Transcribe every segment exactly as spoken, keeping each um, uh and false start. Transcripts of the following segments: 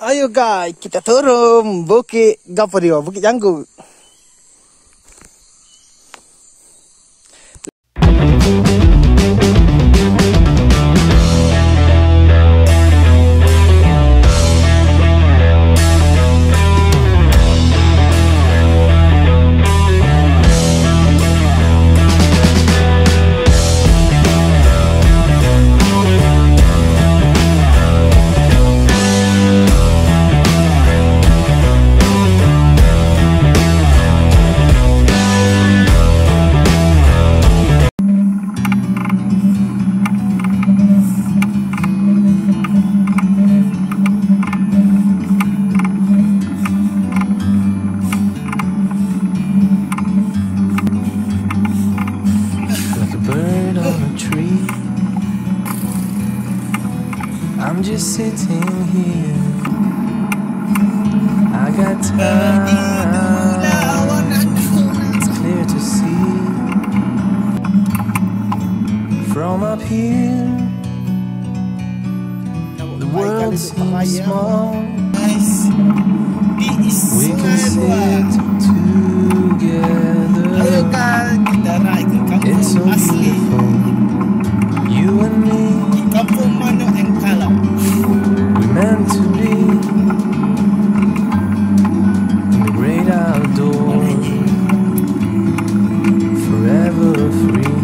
Ayo guys, kita turun Bukit Gapario, Bukit Janggut. I'm just sitting here. I got time. It's clear to see from up here. The world seems small. We can sit together. It's so beautiful. You and me. We're meant to be in the great outdoors, forever free.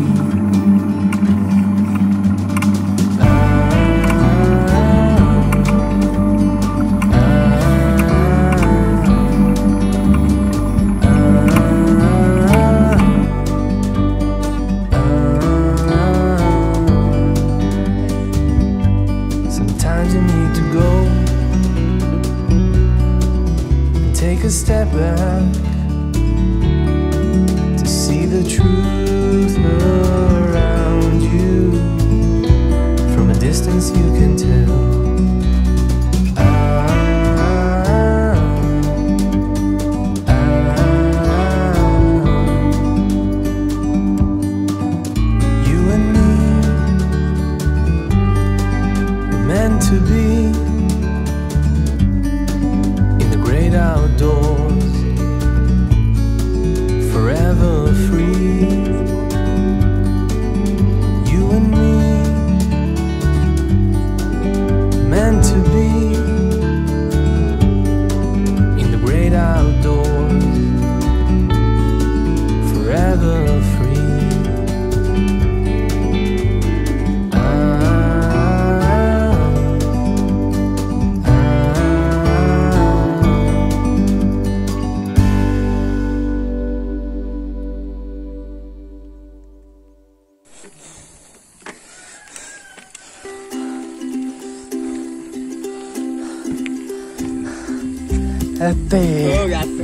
Sometimes you need to go and take a step back to see the truth around you. From a distance you can tell. To be in the great outdoors, forever free. You and me, meant to be in the great outdoors, forever free. Epic. Oh, gato.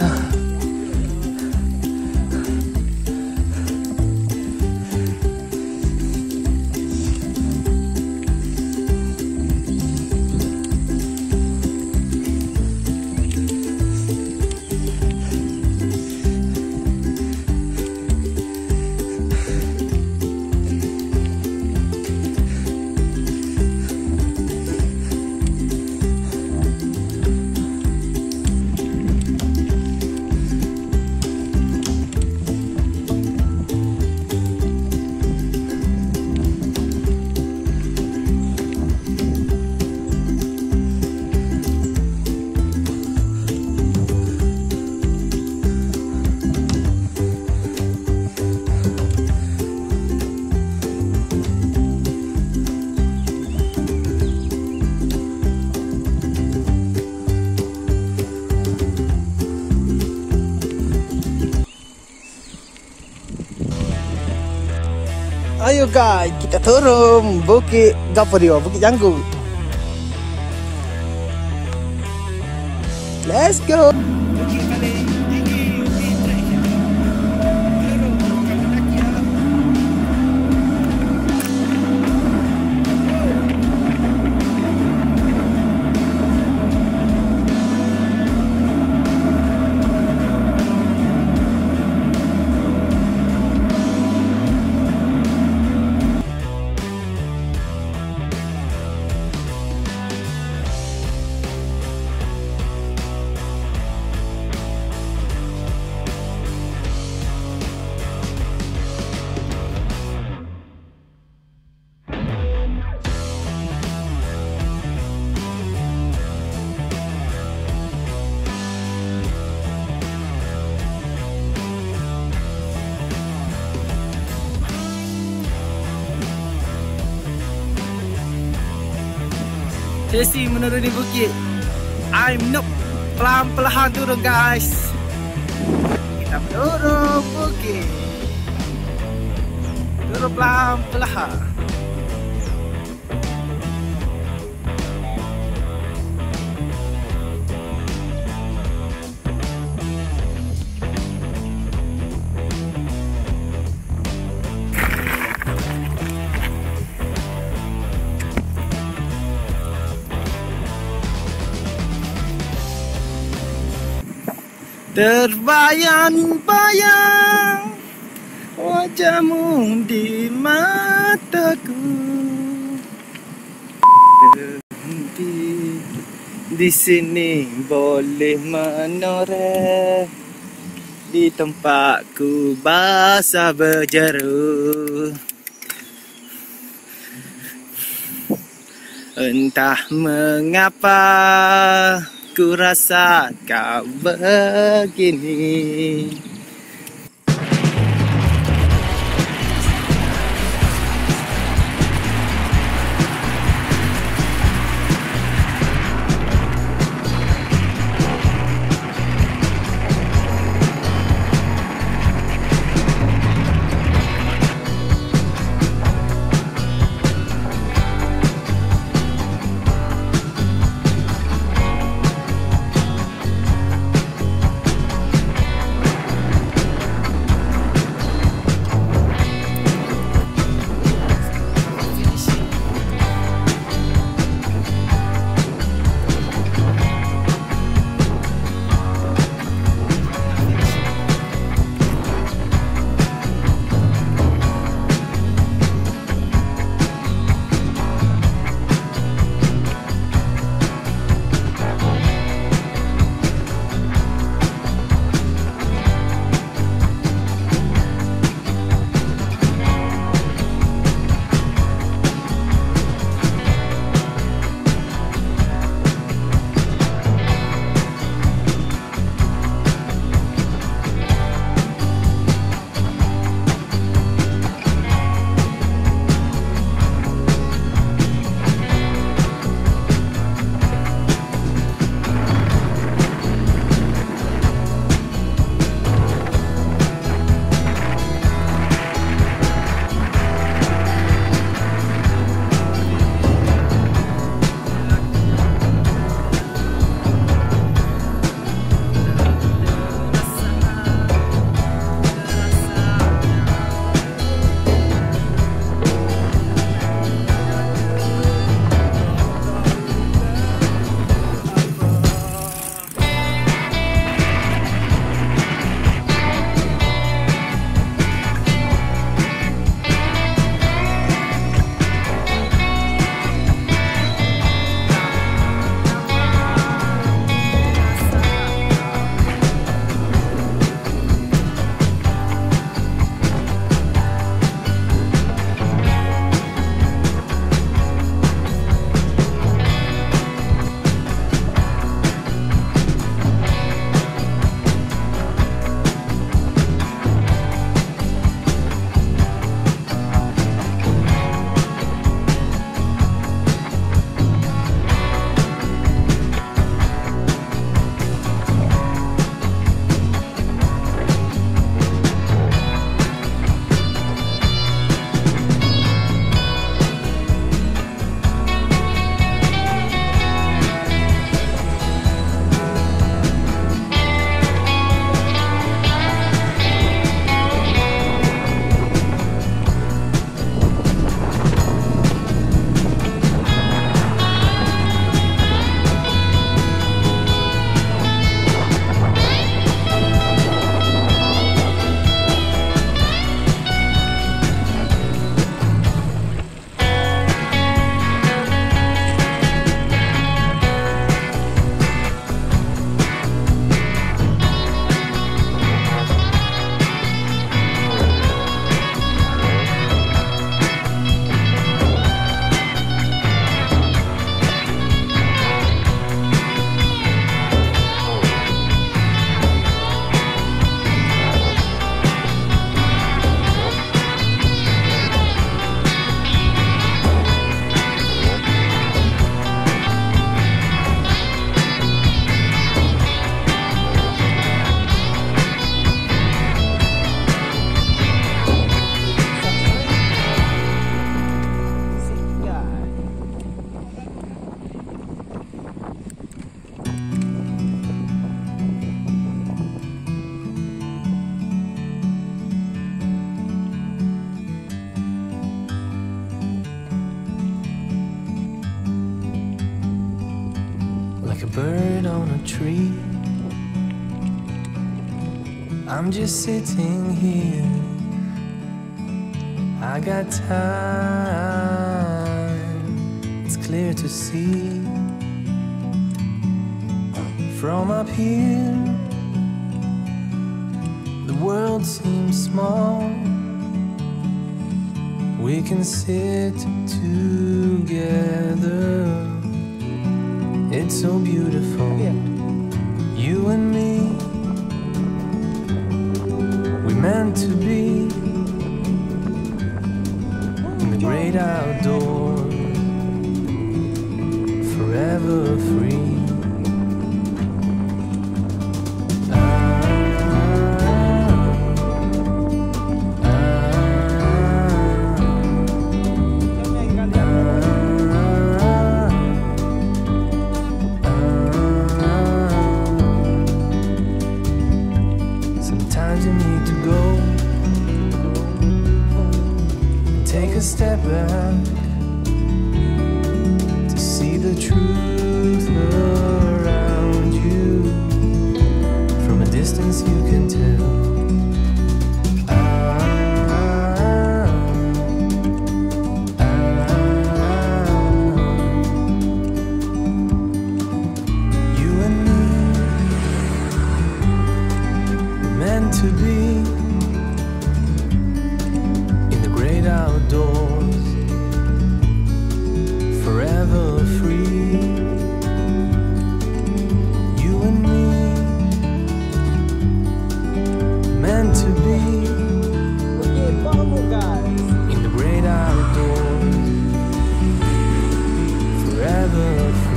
Ayo guys, kita turun Bukit Gapario, Bukit Janggut. Let's go. Sesi menuruni bukit. I'm Noob. Pelan-pelan turun guys. Kita turun bukit. Turun pelan-pelan. Terbayang-bayang wajahmu di mataku. Berhenti di sini boleh menoreh di tempatku basah berjeru. Entah mengapa ku rasa kau begini. like a bird on a tree. I'm just sitting here, I got time, it's clear to see. From up here, the world seems small. We can sit together, it's so beautiful. You and me, we meant to be in the great outdoors, forever free. Sometimes you need to go and take a step back to see the truth around you. From a distance you can tell. To be in the great outdoors, forever free. You and me, meant to be in the great outdoors, forever free.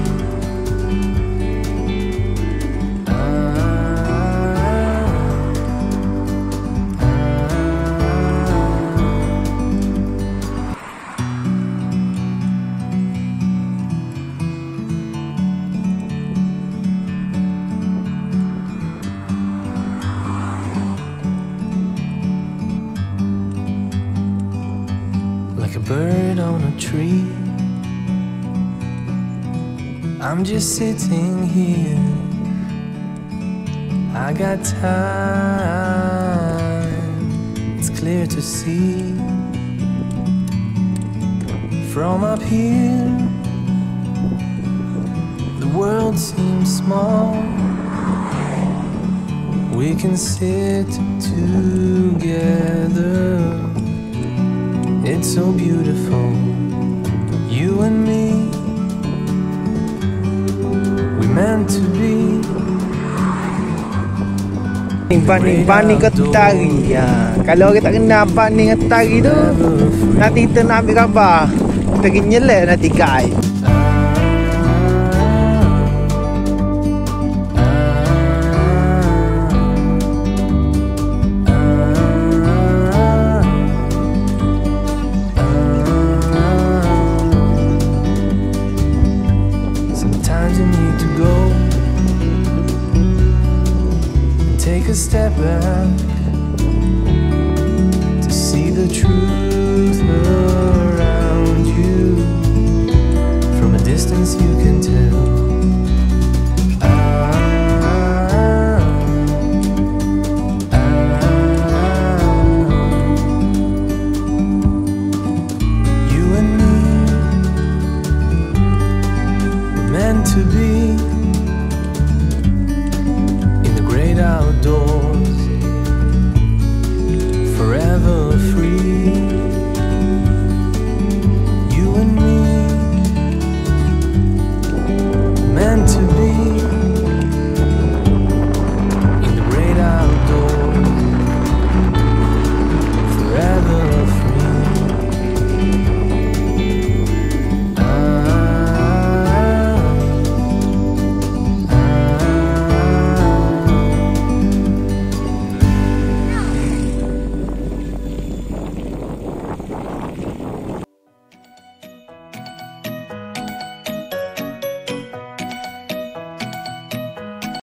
Like a bird on a tree, I'm just sitting here, I got time, it's clear to see. From up here, the world seems small. We can sit together, it's so beautiful. You and me, we meant to be. Paning-paning at tagi. Kalau kita kena paning at tagi tu, nanti tenabi ka ba? Tagin niya le, nanti kay. Sometimes you need to go and take a step back to see the truth around you. From a distance you can tell.